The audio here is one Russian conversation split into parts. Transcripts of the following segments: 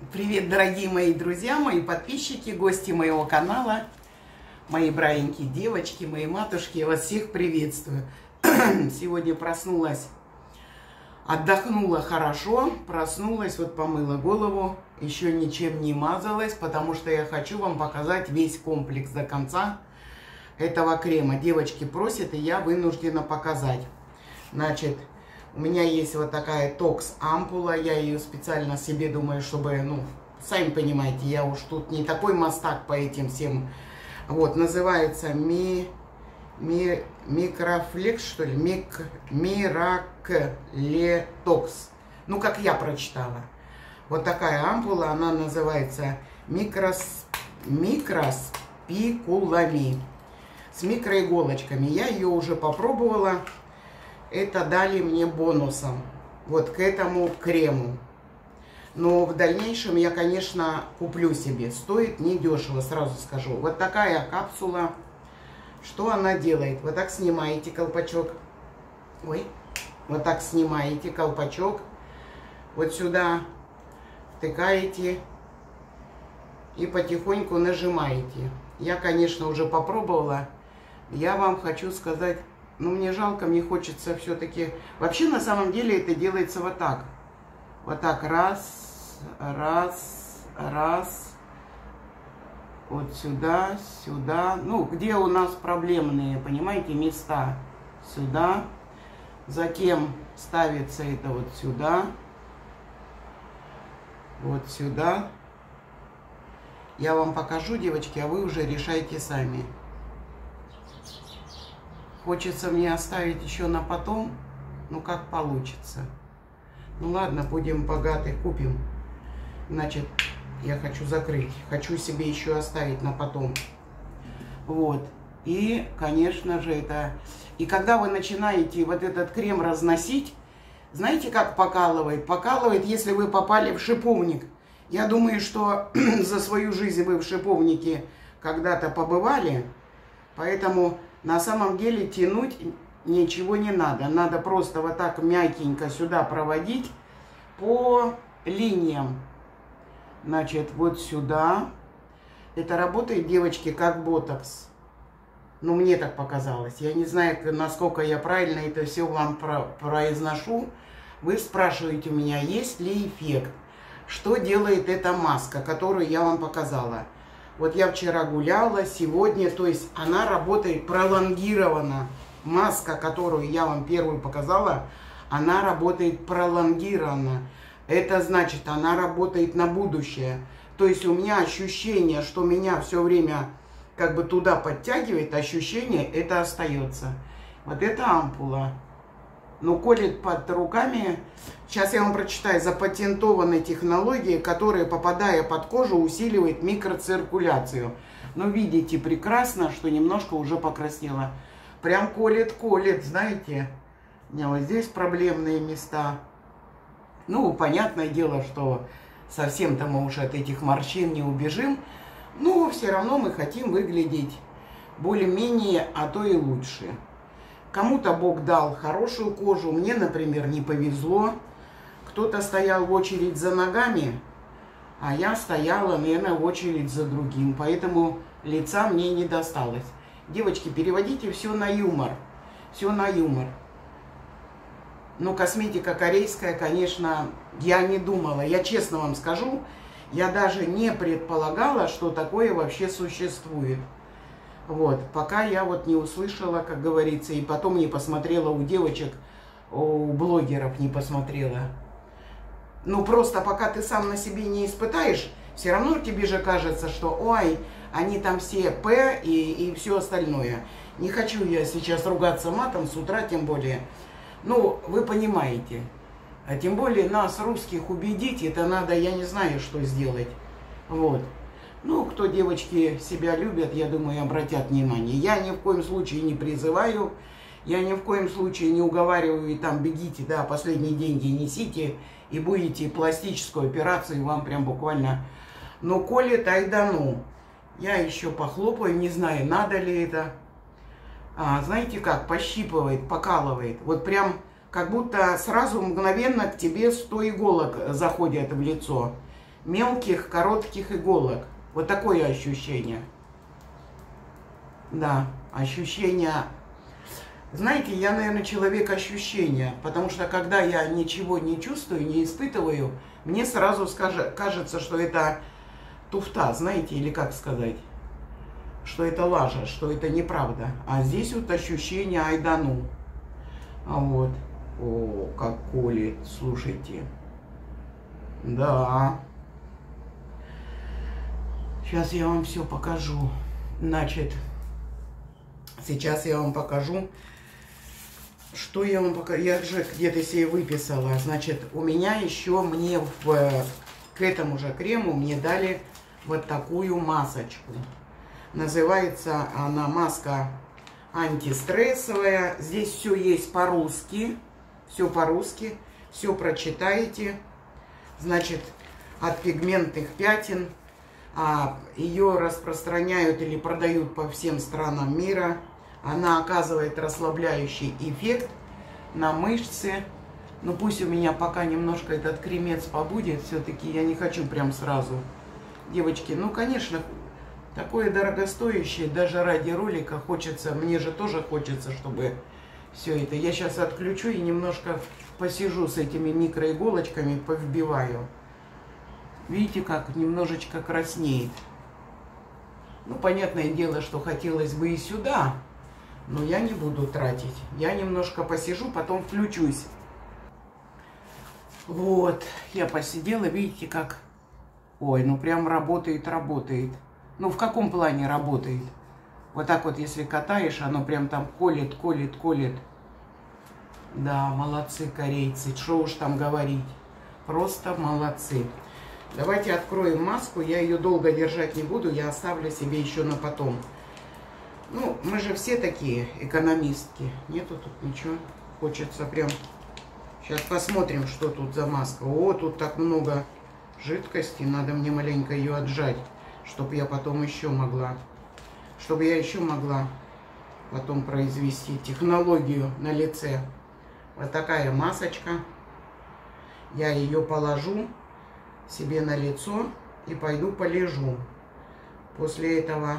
Привет, дорогие мои друзья, мои подписчики, гости моего канала, мои браенькие девочки, мои матушки, я вас всех приветствую. Сегодня проснулась, отдохнула хорошо, проснулась, вот помыла голову, еще ничем не мазалась, потому что я хочу вам показать весь комплекс до конца этого крема. Девочки просят, и я вынуждена показать. Значит, у меня есть вот такая токс-ампула, я ее специально себе думаю, чтобы, сами понимаете, я уж тут не такой мастак по этим всем. Вот, называется Микрофлекс, что ли, Мираклетокс. Ну, как я прочитала. Вот такая ампула, она называется микроспикулами. С микроиголочками. Я ее уже попробовала. Это дали мне бонусом, вот к этому крему. Но в дальнейшем я, конечно, куплю себе. Стоит недешево, сразу скажу. Вот такая капсула. Что она делает? Вот так снимаете колпачок. Ой. Вот так снимаете колпачок. Вот сюда втыкаете. И потихоньку нажимаете. Я, конечно, уже попробовала. Я вам хочу сказать... мне жалко, мне хочется все-таки... Вообще, на самом деле, это делается вот так. Вот так. Раз, раз, раз. Вот сюда, сюда. Ну, где у нас проблемные, понимаете, места. Сюда. Затем ставится это вот сюда. Вот сюда. Я вам покажу, девочки, а вы уже решайте сами. Хочется мне оставить еще на потом, как получится. Ну ладно, будем богаты, купим. Значит, я хочу закрыть. Хочу себе еще оставить на потом. Вот. И, конечно же, это... И когда вы начинаете вот этот крем разносить, знаете, как покалывает? Покалывает, если вы попали в шиповник. Я думаю, что за свою жизнь вы в шиповнике когда-то побывали, поэтому... На самом деле тянуть ничего не надо. Надо просто вот так мягенько сюда проводить по линиям. Значит, вот сюда. Это работает, девочки, как ботокс. Ну, мне так показалось. Я не знаю, насколько я правильно это все вам произношу. Вы спрашиваете у меня, есть ли эффект. Что делает эта маска, которую я вам показала. Вот я вчера гуляла, сегодня, то есть она работает пролонгированно. Маска, которую я вам первую показала, она работает пролонгированно. Это значит, она работает на будущее. То есть у меня ощущение, что меня все время как бы туда подтягивает, ощущение это остается. Вот эта ампула. Колет под руками. Сейчас я вам прочитаю. Запатентованной технологии, которая, попадая под кожу, усиливает микроциркуляцию. Видите прекрасно, что немножко уже покраснело. Прям колет, знаете. У меня вот здесь проблемные места. Понятное дело, что совсем-то мы уж от этих морщин не убежим. Но все равно мы хотим выглядеть более-менее, а то и лучше. Кому-то Бог дал хорошую кожу, мне, например, не повезло. Кто-то стоял в очередь за ногами, а я стояла, наверное, в очередь за другим. Поэтому лица мне не досталось. Девочки, переводите все на юмор. Все на юмор. Косметика корейская, конечно, я не думала. Я честно вам скажу, я даже не предполагала, что такое вообще существует. Вот, пока я вот не услышала, как говорится, и потом не посмотрела у девочек, у блогеров не посмотрела. Просто пока ты сам на себе не испытаешь, все равно тебе же кажется, что, ой, они там все П и все остальное. Не хочу я сейчас ругаться матом с утра, тем более. Вы понимаете. А тем более нас, русских, убедить, это надо, я не знаю, что сделать. Вот. Кто, девочки, себя любят, я думаю, обратят внимание. Я ни в коем случае не призываю, я ни в коем случае не уговариваю, и там бегите, да, последние деньги несите, и будете пластическую операцию, вам прям буквально, колет, айда Я еще похлопаю, не знаю, надо ли это. Знаете как, пощипывает, покалывает. Вот прям, как будто сразу мгновенно к тебе 100 иголок заходят в лицо. мелких, коротких иголок. Вот такое ощущение. Да, ощущение. Знаете, я, наверное, человек ощущения, потому что когда я ничего не чувствую, не испытываю, мне сразу кажется, что это туфта, знаете, или как сказать, что это лажа, что это неправда. А здесь вот ощущение айдану. А вот, о, как колет, слушайте. Да. Сейчас я вам все покажу. Значит, сейчас я вам покажу, что я вам покажу. Я же где-то себе выписала. Значит, у меня еще мне к этому же крему мне дали вот такую масочку. Называется она маска антистрессовая. Здесь все есть по-русски. Все по-русски. Все прочитаете. Значит, от пигментных пятен. Ее распространяют или продают по всем странам мира. Она оказывает расслабляющий эффект на мышцы. Ну пусть у меня пока немножко этот кремец побудет. Все-таки я не хочу прям сразу. Девочки, ну конечно, такое дорогостоящее, даже ради ролика хочется. Мне же тоже хочется, чтобы все это. Я сейчас отключу и немножко посижу с этими микроиголочками, повбиваю. Видите, как немножечко краснеет. Ну, понятное дело, что хотелось бы и сюда, но я не буду тратить. Я немножко посижу, потом включусь. Вот, я посидела, видите, как... Ой, ну прям работает. Ну, в каком плане работает? Вот так вот, если катаешь, оно прям там колет. Да, молодцы корейцы, что уж там говорить. Просто молодцы. Давайте откроем маску. Я ее долго держать не буду. Я оставлю себе еще на потом. Ну, мы же все такие экономистки. Нету тут ничего. Хочется прям... Сейчас посмотрим, что тут за маска. О, тут так много жидкости. Надо мне маленько ее отжать, чтобы я потом еще могла... Чтобы я еще могла потом произвести технологию на лице. Вот такая масочка. Я ее положу себе на лицо и пойду полежу. После этого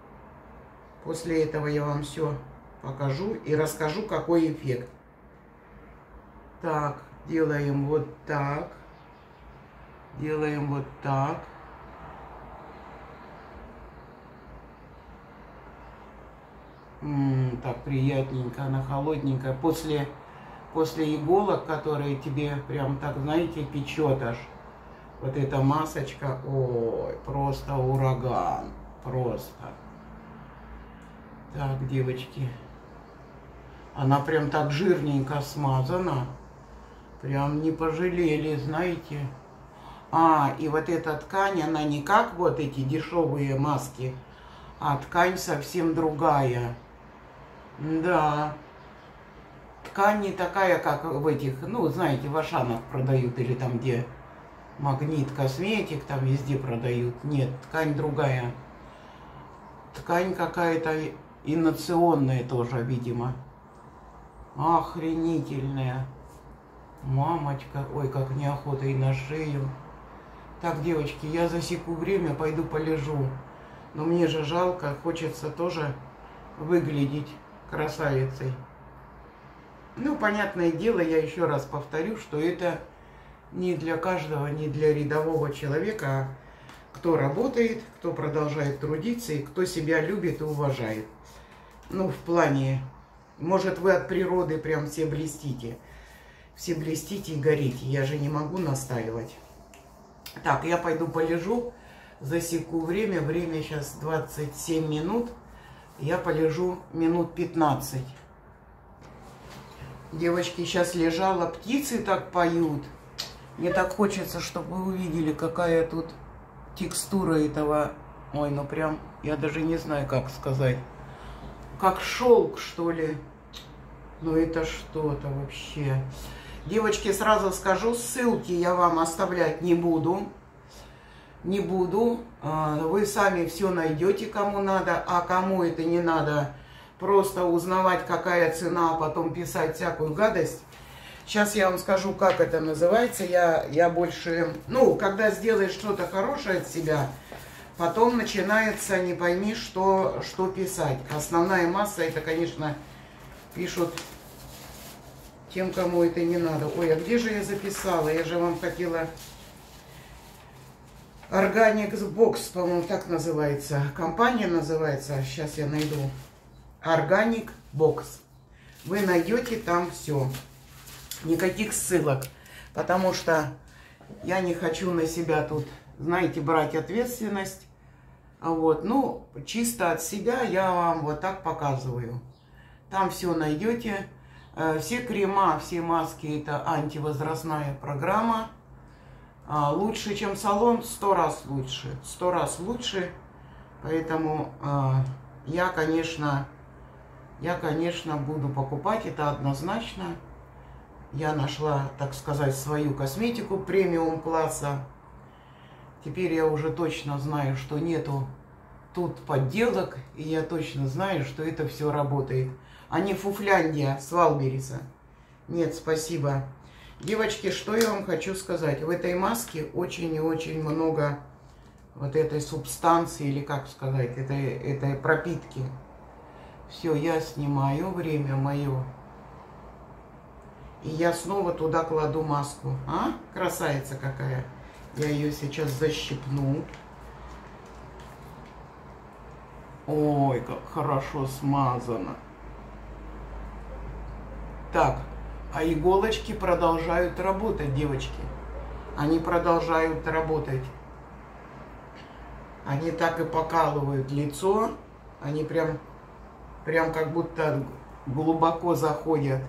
я вам все покажу и расскажу, какой эффект. Так, делаем вот так. Делаем вот так. Так приятненько, она холодненькая. После иголок, которые тебе прям так, знаете, печет аж. Вот эта масочка, ой, просто ураган, просто. Так, девочки, она прям так жирненько смазана, прям не пожалели, знаете. И вот эта ткань, она не как вот эти дешевые маски, а ткань совсем другая. Да, ткань не такая, как в этих, ну, знаете, в Ашанах продают или там, где... Магнит Косметик, там везде продают. Нет, ткань другая. Ткань какая-то инновационная тоже, видимо. Охренительная. Мамочка, ой, как неохота и на шею. Так, девочки, я засеку время, пойду полежу. Но мне же жалко, хочется тоже выглядеть красавицей. Ну, понятное дело, я еще раз повторю, что это... Не для каждого, не для рядового человека, а кто работает, кто продолжает трудиться и кто себя любит и уважает. Ну, в плане, может, вы от природы прям все блестите и горите. Я же не могу настаивать. Так, я пойду полежу, засеку время. Время сейчас 27 минут. Я полежу минут 15. Девочки, сейчас лежала, птицы так поют. Мне так хочется, чтобы вы увидели, какая тут текстура этого. Ой, ну прям, я даже не знаю, как сказать. Как шелк, что ли. Ну это что-то вообще. Девочки, сразу скажу, ссылки я вам оставлять не буду. Вы сами все найдете, кому надо, а кому это не надо, просто узнавать, какая цена, а потом писать всякую гадость. Сейчас я вам скажу, как это называется. Я больше... Ну, когда сделаешь что-то хорошее от себя, потом начинается не пойми, что писать. Основная масса, это, конечно, пишут тем, кому это не надо. Ой, а где же я записала? Я же вам хотела... Organic Box, по-моему, так называется. Компания называется. Сейчас я найду. Organic Box. Вы найдете там все. Никаких ссылок. Потому что я не хочу на себя тут, знаете, брать ответственность. Вот. Ну, чисто от себя я вам вот так показываю. Там все найдете. Все крема, все маски, это антивозрастная программа. Лучше, чем салон, 100 раз лучше. 100 раз лучше. Поэтому я, конечно, буду покупать. Это однозначно. Я нашла, так сказать, свою косметику премиум класса. Теперь я уже точно знаю, что нету тут подделок. И я точно знаю, что это все работает. А не фуфляндия с Валбериса. Нет, спасибо. Девочки, что я вам хочу сказать. В этой маске очень и очень много вот этой субстанции, или как сказать, этой пропитки. Все, я снимаю время мое. И я снова туда кладу маску. А? Красавица какая. Я ее сейчас защипну. Ой, как хорошо смазано. Так. А иголочки продолжают работать, девочки. Они продолжают работать. Они так и покалывают лицо. Они прям как будто глубоко заходят.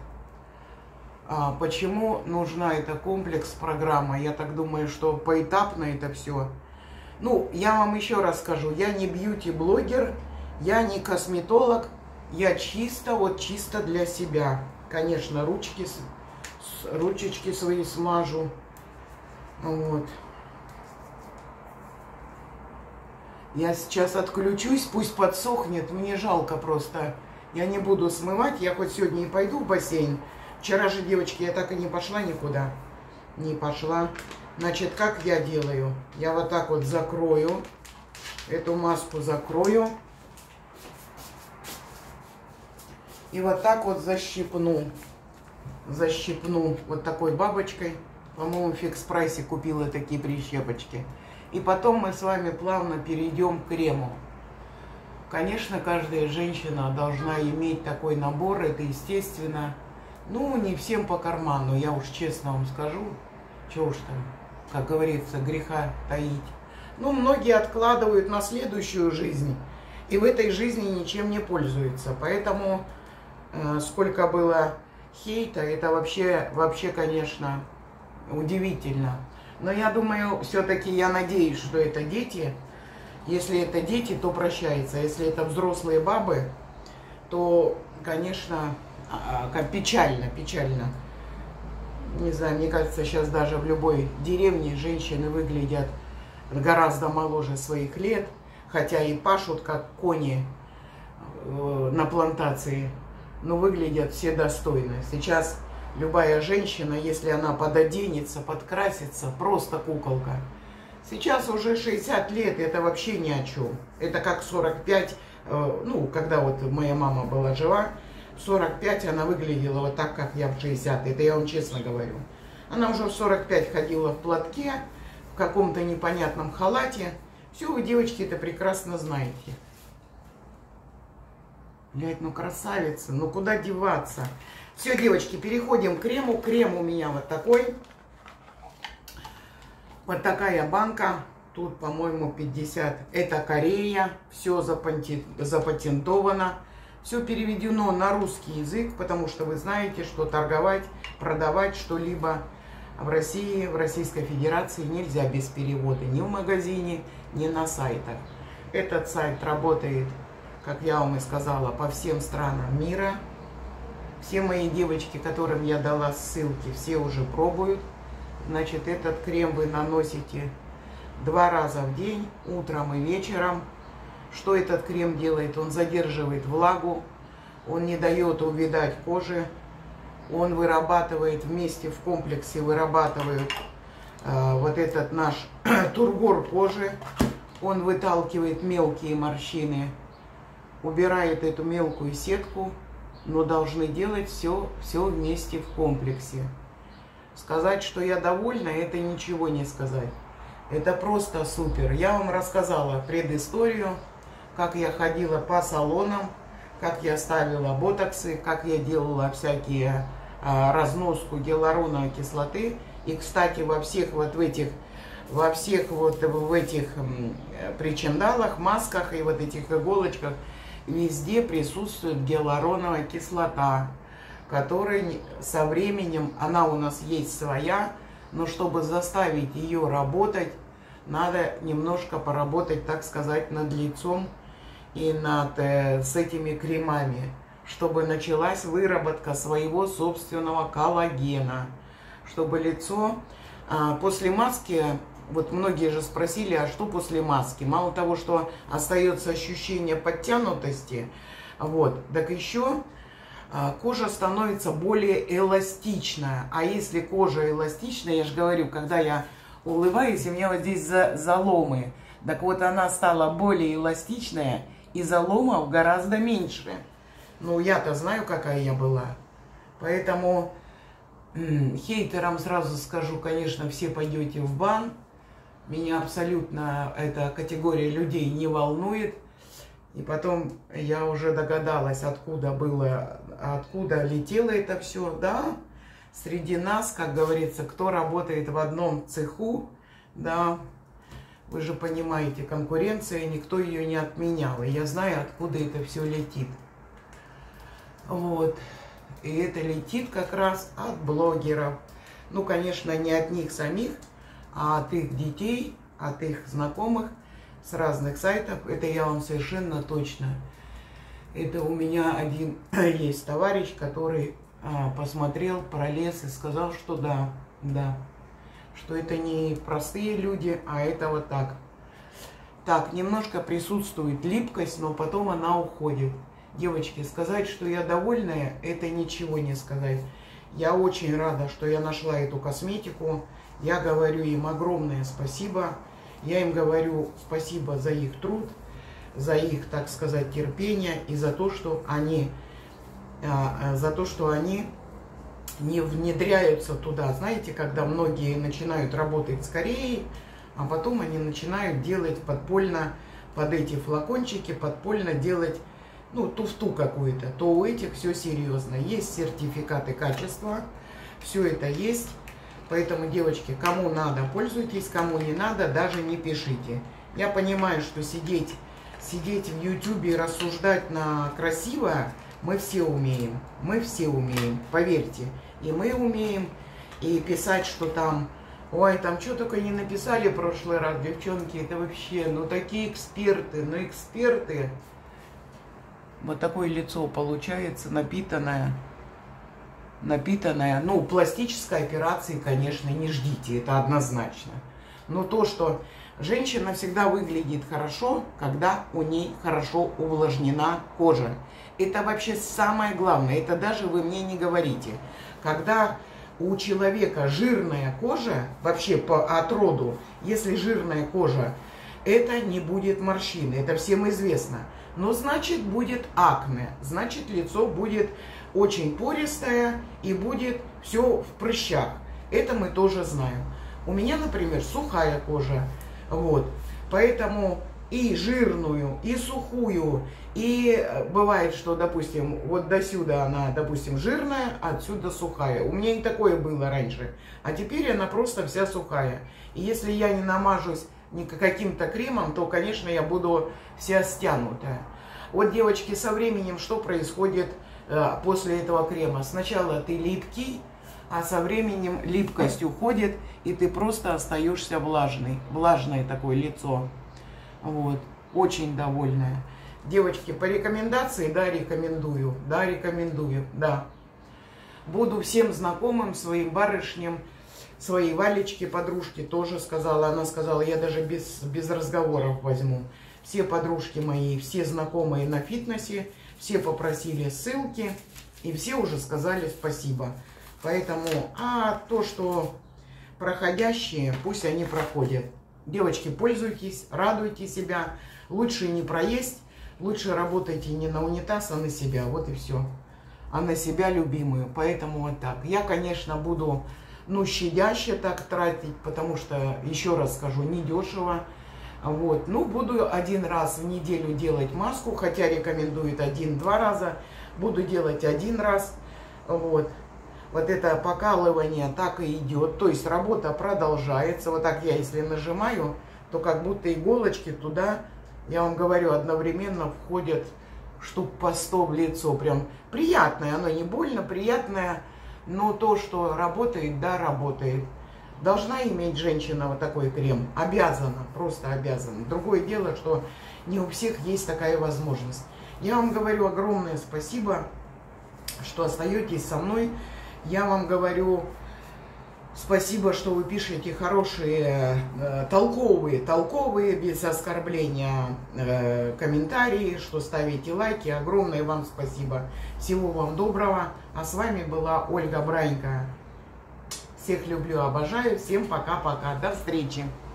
Почему нужна эта комплекс-программа? Я так думаю, что поэтапно это все. Ну, я вам еще раз скажу. Я не бьюти-блогер, я не косметолог. Я чисто для себя. Конечно, ручечки свои смажу. Вот. Я сейчас отключусь, пусть подсохнет. Мне жалко просто. Я не буду смывать. Я хоть сегодня и пойду в бассейн. Вчера же, девочки, я так и не пошла никуда. Не пошла. Значит, как я делаю? Я вот так вот закрою. Эту маску закрою. И вот так вот защипну. Защипну вот такой бабочкой. По-моему, в фикс-прайсе купила такие прищепочки. И потом мы с вами плавно перейдем к крему. Конечно, каждая женщина должна иметь такой набор. Это естественно. Ну, не всем по карману, я уж честно вам скажу. Чего уж там, как говорится, греха таить. Ну, многие откладывают на следующую жизнь. И в этой жизни ничем не пользуются. Поэтому... Сколько было хейта, это вообще, конечно, удивительно. Но я думаю, все-таки я надеюсь, что это дети. Если это дети, то прощается. Если это взрослые бабы, то, конечно, печально. Не знаю, мне кажется, сейчас даже в любой деревне женщины выглядят гораздо моложе своих лет. Хотя и пашут, как кони на плантации. Но выглядят все достойно. Сейчас любая женщина, если она пододенется, подкрасится, просто куколка. Сейчас уже 60 лет, это вообще ни о чем. Это как 45, ну, когда вот моя мама была жива, в 45 она выглядела вот так, как я в 60. Это я вам честно говорю. Она уже в 45 ходила в платке, в каком-то непонятном халате. Все вы, девочки, это прекрасно знаете. Блядь, ну красавица, ну куда деваться? Все, девочки, переходим к крему. Крем у меня вот такой. Вот такая банка. Тут, по-моему, 50. Это Корея. Все запатентовано. Все переведено на русский язык, потому что вы знаете, что торговать, продавать что-либо в России, в Российской Федерации нельзя без перевода. Ни в магазине, ни на сайтах. Этот сайт работает, как я вам и сказала, по всем странам мира. Все мои девочки, которым я дала ссылки, все уже пробуют. Значит, этот крем вы наносите 2 раза в день, утром и вечером. Что этот крем делает? Он задерживает влагу, он не дает увядать коже, Он вырабатывает вместе в комплексе, вырабатывает вот этот наш тургор кожи. Он выталкивает мелкие морщины, убирает эту мелкую сетку, но должны делать все вместе в комплексе. Сказать, что я довольна, это ничего не сказать. Это просто супер. Я вам рассказала предысторию, как я ходила по салонам, как я ставила ботоксы, как я делала всякие разноску гиалуроновой кислоты. И, кстати, во всех в этих причиндалах, масках и вот этих иголочках везде присутствует гиалуроновая кислота, которая со временем, она у нас есть своя, но чтобы заставить ее работать, надо немножко поработать, так сказать, над лицом и с этими кремами, чтобы началась выработка своего собственного коллагена, чтобы лицо после маски, вот многие же спросили, а что после маски? Мало того, что остается ощущение подтянутости, вот, так еще кожа становится более эластичная. А если кожа эластичная, я же говорю, когда я улыбаюсь, у меня вот здесь заломы, так вот она стала более эластичная, и заломов гораздо меньше. Ну, я-то знаю, какая я была. Поэтому хейтерам сразу скажу, конечно, все пойдете в бан. Меня абсолютно эта категория людей не волнует. И потом я уже догадалась, откуда летело это все. Да, среди нас, как говорится, кто работает в одном цеху, да, вы же понимаете, конкуренция, никто ее не отменял. И я знаю, откуда это все летит. Вот. И это летит как раз от блогеров. Ну, конечно, не от них самих, а от их детей, от их знакомых с разных сайтов. Это я вам совершенно точно. Это у меня один есть товарищ, который посмотрел, пролез и сказал, что да, что это не простые люди, а это вот так. Так, немножко присутствует липкость, но потом она уходит. Девочки, сказать, что я довольная, это ничего не сказать. Я очень рада, что я нашла эту косметику. Я говорю им огромное спасибо. Я им говорю спасибо за их труд, за их, так сказать, терпение и за то, что они не внедряются туда. Знаете, когда многие начинают работать с Кореей, а потом они начинают делать подпольно под эти флакончики, подпольно делать, ну, туфту какую-то, то у этих все серьезно. Есть сертификаты качества, все это есть. Поэтому, девочки, кому надо, пользуйтесь, кому не надо, даже не пишите. Я понимаю, что сидеть в Ютубе и рассуждать на красивое мы все умеем. Мы все умеем, поверьте. И мы умеем, и писать, что там, ой, там что только не написали в прошлый раз, девчонки, это вообще, ну такие эксперты, ну эксперты. Вот такое лицо получается, напитанное. Ну, пластической операции, конечно, не ждите, это однозначно. Но то, что женщина всегда выглядит хорошо, когда у ней хорошо увлажнена кожа. Это вообще самое главное, это даже вы мне не говорите. Когда у человека жирная кожа, вообще от роду, если жирная кожа, это не будет морщины, это всем известно. Но значит будет акне, значит лицо будет очень пористое и будет все в прыщах. Это мы тоже знаем. У меня, например, сухая кожа, вот, поэтому и жирную, и сухую, и бывает, что, допустим, вот до сюда она, допустим, жирная, а отсюда сухая. У меня и такое было раньше, а теперь она просто вся сухая. И если я не намажусь каким-то кремом, то, конечно, я буду вся стянутая. Вот, девочки, со временем что происходит после этого крема? Сначала ты липкий, а со временем липкость уходит, и ты просто остаешься влажной. Влажное такое лицо. Вот. Очень довольная. Девочки, по рекомендации, да, рекомендую. Да, рекомендую, да. Буду всем знакомым, своим барышням, своей Валечке, подружке тоже сказала. Она сказала, я даже без разговоров возьму. Все подружки мои, все знакомые на фитнесе, все попросили ссылки. И все уже сказали спасибо. Поэтому, то, что проходящие, пусть они проходят. Девочки, пользуйтесь, радуйте себя. Лучше не проесть, лучше работайте не на унитаз, а на себя. Вот и все. А на себя любимую. Поэтому вот так. Я, конечно, буду, щадяще так тратить, потому что, еще раз скажу, недешево. Вот. Буду 1 раз в неделю делать маску, хотя рекомендуют 1-2 раза. Буду делать 1 раз. Вот. Вот это покалывание так и идет. То есть работа продолжается. Вот так я, если нажимаю, то как будто иголочки туда, я вам говорю, одновременно входят штук по 100 в лицо. Прям приятное. Оно не больно, приятное. Но то, что работает, да, работает. Должна иметь женщина вот такой крем? Обязана, просто обязана. Другое дело, что не у всех есть такая возможность. Я вам говорю огромное спасибо, что остаетесь со мной. Я вам говорю спасибо, что вы пишете хорошие, толковые, без оскорбления комментарии, что ставите лайки. Огромное вам спасибо. Всего вам доброго. А с вами была Ольга Бранько. Всех люблю, обожаю. Всем пока-пока. До встречи.